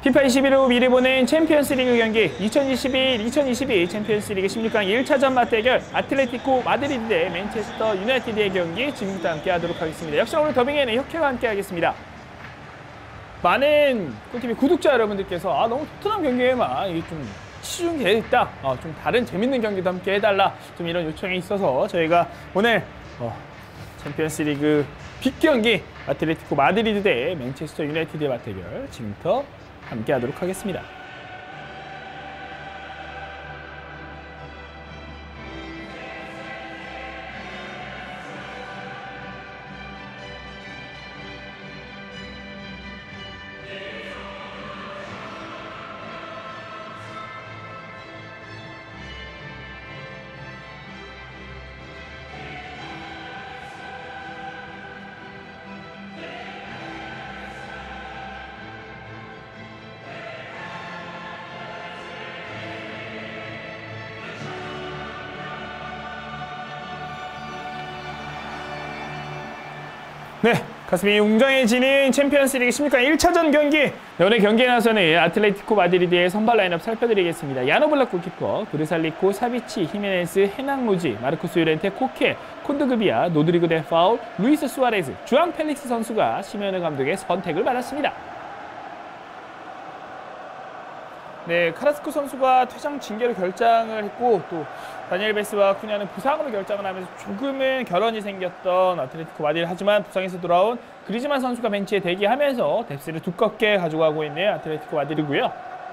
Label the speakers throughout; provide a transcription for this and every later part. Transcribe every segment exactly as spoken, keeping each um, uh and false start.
Speaker 1: 피파 이십일 후 미리 보는 챔피언스리그 경기 이천이십일 이천이십이 챔피언스리그 십육 강 일 차전 맞대결 아틀레티코 마드리드 대 맨체스터 유나이티드의 경기 지금부터 함께하도록 하겠습니다. 역시 오늘 더빙에는 혁혜와 함께하겠습니다. 많은 꿀티비 구독자 여러분들께서 아 너무 토트넘 경기에만 이게 좀 치중 되어있다, 어, 좀 다른 재밌는 경기도 함께 해달라 좀 이런 요청이 있어서 저희가 오늘 어, 챔피언스리그 빅 경기 아틀레티코 마드리드 대 맨체스터 유나이티드의 맞대결 지금부터 함께 하도록 하겠습니다. 네, 가슴이 웅장해지는 챔피언스리그 십육 강 일 차전 경기. 오늘 경기에 나서는 아틀레티코 마드리드의 선발 라인업 살펴드리겠습니다. 야노블락 골키퍼, 브르살리코, 사비치, 히메네스, 헤낭로지, 마르코스 요렌테, 코케, 콘드그비아, 노드리고 데 파울, 루이스 수아레즈, 주앙 펠릭스 선수가 시메오네 감독의 선택을 받았습니다. 네, 카라스코 선수가 퇴장 징계로 결장을 했고 또 다니엘 베스와 쿠냐는 부상으로 결장을 하면서 조금은 결혼이 생겼던 아틀레티코 마드리드. 하지만 부상에서 돌아온 그리즈만 선수가 벤치에 대기하면서 뎁스를 두껍게 가져가고 있는 아틀레티코 마드리드고요.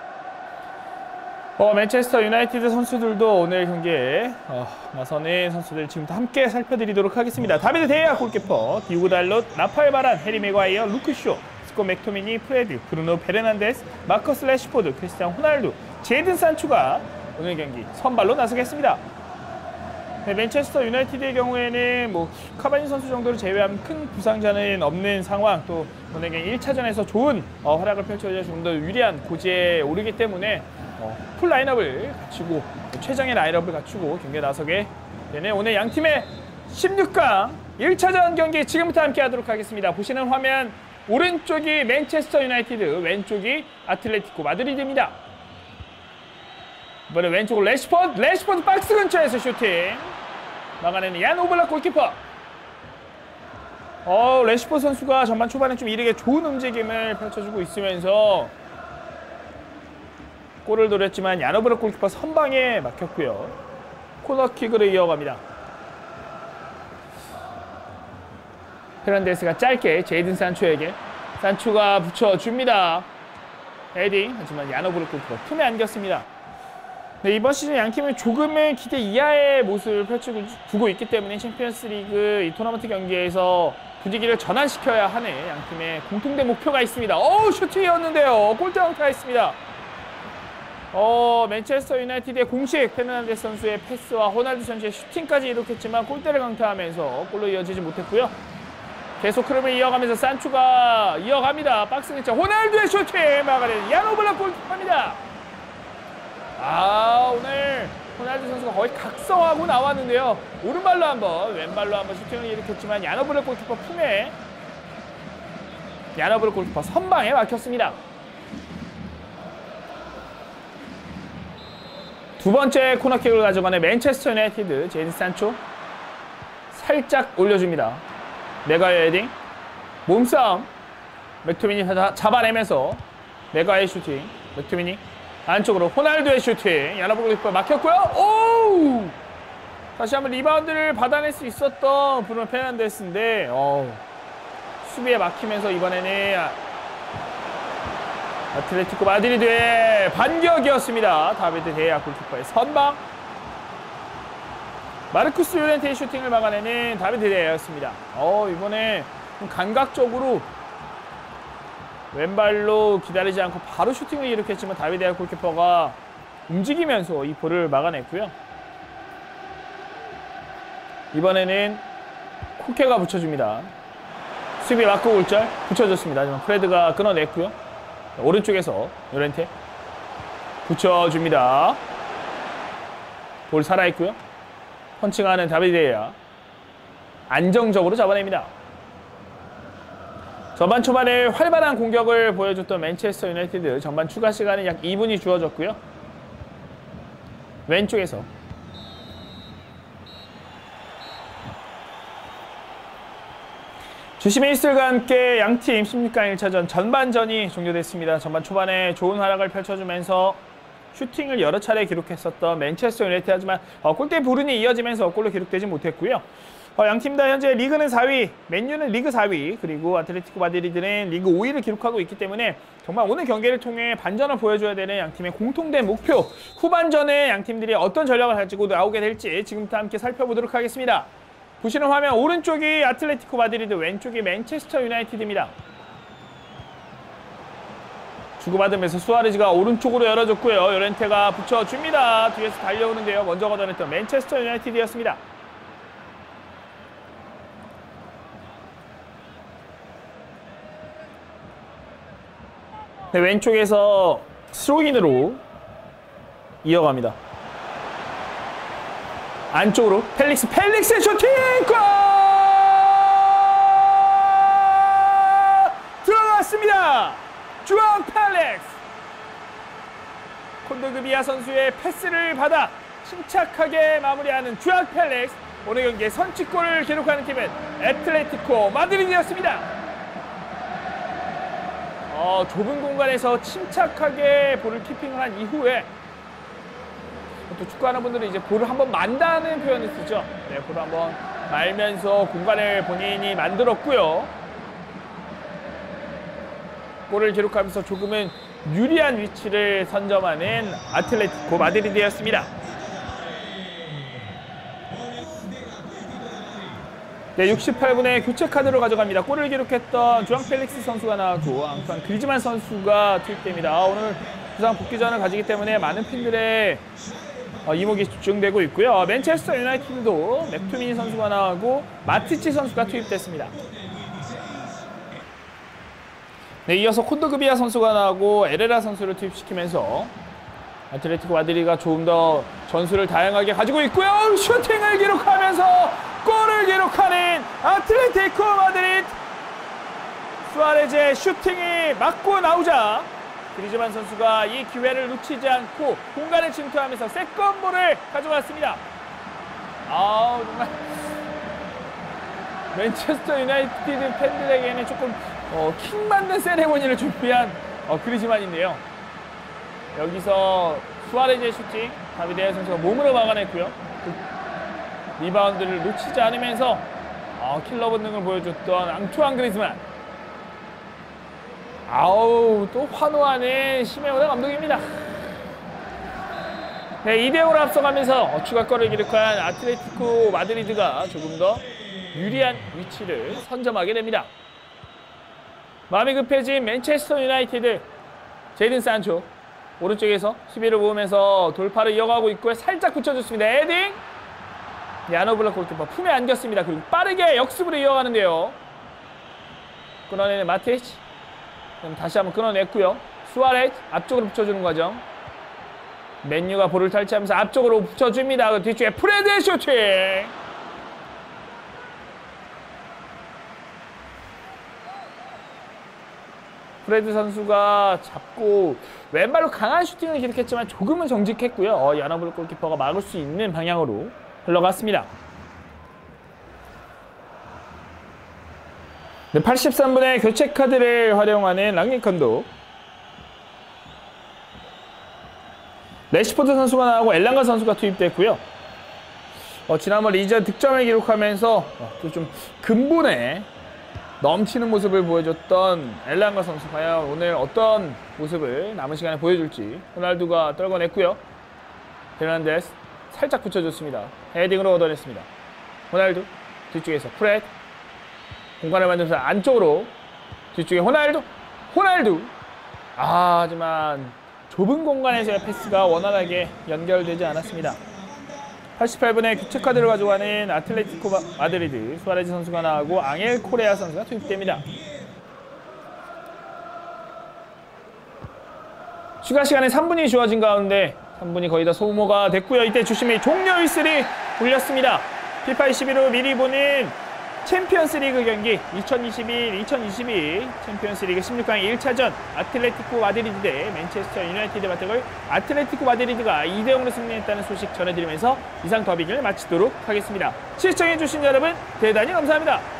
Speaker 1: 어, 맨체스터 유나이티드 선수들도 오늘 경기에 어, 나서는 선수들 지금부터 함께 살펴드리도록 하겠습니다. 다비드 데이아 골키퍼, 디오고 달롯, 라파엘 바란, 해리 메과이어, 루크쇼, 스코 맥토미니, 프레드, 브루노 페르난데스, 마커스 레시포드, 크리스티안 호날두, 제이든 산초가 오늘 경기 선발로 나서겠습니다. 네, 맨체스터 유나이티드의 경우에는 뭐 카바니 선수 정도를 제외하면 큰 부상자는 없는 상황, 또 오늘 경기 일 차전에서 좋은 어, 활약을 펼쳐야 좀 더 유리한 고지에 오르기 때문에 어, 풀 라인업을 갖추고 최정의 라인업을 갖추고 경기에 나서게 되는 오늘 양팀의 십육 강 일 차전 경기 지금부터 함께 하도록 하겠습니다. 보시는 화면 오른쪽이 맨체스터 유나이티드, 왼쪽이 아틀레티코 마드리드입니다. 이번에 왼쪽으로 레시포드, 레시포드 박스 근처에서 슈팅 막아내는 얀 오블락 골키퍼. 어, 레시포드 선수가 전반 초반에 좀 이르게 좋은 움직임을 펼쳐주고 있으면서 골을 노렸지만 얀 오블락 골키퍼 선방에 막혔고요. 코너킥으로 이어갑니다. 페란데스가 짧게 제이든 산초에게, 산초가 붙여줍니다. 헤딩, 하지만 얀 오블락 골키퍼 품에 안겼습니다. 네, 이번 시즌 양팀은 조금은 기대 이하의 모습을 펼쳐주고 있기 때문에 챔피언스리그 이 토너먼트 경기에서 분위기를 전환시켜야 하는 양팀의 공통된 목표가 있습니다. 어우, 슈팅이었는데요. 골대 강타했습니다. 어, 맨체스터 유나이티드의 공식 페르난데스 선수의 패스와 호날두 선수의 슈팅까지 이룩했지만 골대를 강타하면서 골로 이어지지 못했고요. 계속 흐름을 이어가면서 산초가 이어갑니다. 박스 근처 호날두의 슈팅 막아내는 얀 오블락 골키퍼입니다. 아, 오늘 호날두 선수가 거의 각성하고 나왔는데요. 오른발로 한번, 왼발로 한번 슈팅을 일으켰지만 얀 오블락 골키퍼 품에, 얀 오블락 골키퍼 선방에 막혔습니다. 두 번째 코너킥을 가져가는 맨체스터 유나이티드, 제이든 산초 살짝 올려줍니다. 메가의 헤딩, 몸싸움, 맥토미니 잡아내면서 메가의 슈팅, 맥토미니 안쪽으로 호날두의 슈팅, 얀 오블락 골키퍼 막혔고요. 오우! 다시 한번 리바운드를 받아낼 수 있었던 브루노 페르난데스인데 어우, 수비에 막히면서 이번에는 아틀레티코 마드리드의 반격이었습니다. 다비드 데이아 골키퍼의 선방, 마르쿠스 요렌테의 슈팅을 막아내는 다비드 데이아였습니다. 어, 이번에 좀 감각적으로 왼발로 기다리지 않고 바로 슈팅을 일으켰지만 다비드 데이아 골키퍼가 움직이면서 이 볼을 막아냈고요. 이번에는 코케가 붙여줍니다. 수비 맞고 골절 붙여줬습니다. 하지만 프레드가 끊어냈고요. 오른쪽에서 요렌테 붙여줍니다. 볼 살아있고요. 펀칭하는 다비드 데이아 안정적으로 잡아냅니다. 전반 초반에 활발한 공격을 보여줬던 맨체스터 유나이티드 전반 추가 시간에 약 이 분이 주어졌고요. 왼쪽에서 주심 에이스들과 함께 양팀 십육 강 일 차전 전반전이 종료됐습니다. 전반 초반에 좋은 활약을 펼쳐주면서 슈팅을 여러 차례 기록했었던 맨체스터 유나이티드 하지만 어, 골대 불운이 이어지면서 골로 기록되지 못했고요. 어, 양팀 다 현재 리그는 사 위, 맨유는 리그 사 위, 그리고 아틀레티코 마드리드는 리그 오 위를 기록하고 있기 때문에 정말 오늘 경기를 통해 반전을 보여줘야 되는 양팀의 공통된 목표, 후반전에 양팀들이 어떤 전략을 가지고 나오게 될지 지금부터 함께 살펴보도록 하겠습니다. 보시는 화면 오른쪽이 아틀레티코 마드리드, 왼쪽이 맨체스터 유나이티드입니다. 주고받으면서 수아레즈가 오른쪽으로 열어줬고요. 요렌테가 붙여줍니다. 뒤에서 달려오는데요. 먼저 걷어냈던 맨체스터 유나이티드였습니다. 네, 왼쪽에서 스로인으로 이어갑니다. 안쪽으로 펠릭스, 펠릭스의 슈팅! 골! 들어갔습니다! 주앙 펠릭스! 콘도그비아 선수의 패스를 받아 침착하게 마무리하는 주앙 펠릭스. 오늘 경기에 선취골을 기록하는 팀은 애틀레티코 마드리드였습니다. 어, 좁은 공간에서 침착하게 볼을 키핑을 한 이후에 또 축구하는 분들은 이제 볼을 한번 만다는 표현을 쓰죠. 네, 볼을 한번 말면서 공간을 본인이 만들었고요. 골을 기록하면서 조금은 유리한 위치를 선점하는 아틀레티코 마드리드였습니다. 네, 육십팔 분에 교체 카드로 가져갑니다. 골을 기록했던 주앙 펠릭스 선수가 나왔고 앙투안 그리즈만 선수가 투입됩니다. 아, 오늘 부상 복귀전을 가지기 때문에 많은 팬들의 어, 이목이 집중되고 있고요. 맨체스터 유나이티드도 맥투미니 선수가 나오고 마티치 선수가 투입됐습니다. 네, 이어서 콘도그비아 선수가 나오고 에레라 선수를 투입시키면서 아틀레티코 마드리드가 조금 더 전술을 다양하게 가지고 있고요. 슈팅을 기록하면서 골을 기록하는 아틀레티코 마드리드. 수아레즈의 슈팅이 맞고 나오자 그리즈만 선수가 이 기회를 놓치지 않고 공간을 침투하면서 세컨볼을 가져갔습니다. 아, 정말 맨체스터 유나이티드 팬들에게는 조금 어, 킥맞는 세레모니를 준비한 어, 그리즈만인데요. 여기서 수아레즈의 슈팅, 다비드 선수가 몸으로 막아냈고요. 그 리바운드를 놓치지 않으면서 어, 킬러 본능을 보여줬던 앙투안 그리즈만. 아우, 또 환호하는 시메오네 감독입니다. 네, 이 대 오로 앞서가면서 추가골을 기록한 아틀레티코 마드리드가 조금 더 유리한 위치를 선점하게 됩니다. 마음이 급해진 맨체스터 유나이티드, 제이든 산초 오른쪽에서 수비를 모으면서 돌파를 이어가고 있고요. 살짝 붙여줬습니다. 헤딩! 야노블락 골키퍼 품에 안겼습니다. 그리고 빠르게 역습으로 이어가는데요. 끊어내는 마티치. 다시 한번 끊어냈고요. 수아레즈 앞쪽으로 붙여주는 과정. 맨유가 볼을 탈취하면서 앞쪽으로 붙여줍니다. 그 뒤쪽에 프레드의 슈팅. 프레드 선수가 잡고 왼발로 강한 슈팅을 기록했지만 조금은 정직했고요. 어, 야나블 골키퍼가 막을 수 있는 방향으로 흘러갔습니다. 네, 팔십삼 분에 교체 카드를 활용하는 랑니컨도. 레시포드 선수가 나오고 엘랑가 선수가 투입됐고요. 어, 지난번 리전 득점을 기록하면서 어, 또 좀 근본에 넘치는 모습을 보여줬던 엘랑가 선수, 과연 오늘 어떤 모습을 남은 시간에 보여줄지. 호날두가 떨궈냈고요. 페르난데스 살짝 붙여줬습니다. 헤딩으로 얻어냈습니다. 호날두 뒤쪽에서 프렛 공간을 만들면서 안쪽으로 뒤쪽에 호날두 호날두 아, 하지만 좁은 공간에서의 패스가 원활하게 연결되지 않았습니다. 팔십팔 분에 교체 카드를 가져가는 아틀레티코 마드리드, 수아레즈 선수가 나오고 앙헬 코레아 선수가 투입됩니다. 추가 시간에 삼 분이 주어진 가운데 삼 분이 거의 다 소모가 됐고요. 이때 주심이 종료 휘슬이 울렸습니다. 피파 이십일 호 미리 보는 챔피언스리그 경기 이천이십일 이천이십이 챔피언스리그 십육 강 일 차전 아틀레티코 마드리드 대 맨체스터 유나이티드 맞대결 아틀레티코 마드리드가 이 대 영으로 승리했다는 소식 전해드리면서 이상 더빙을 마치도록 하겠습니다. 시청해주신 여러분 대단히 감사합니다.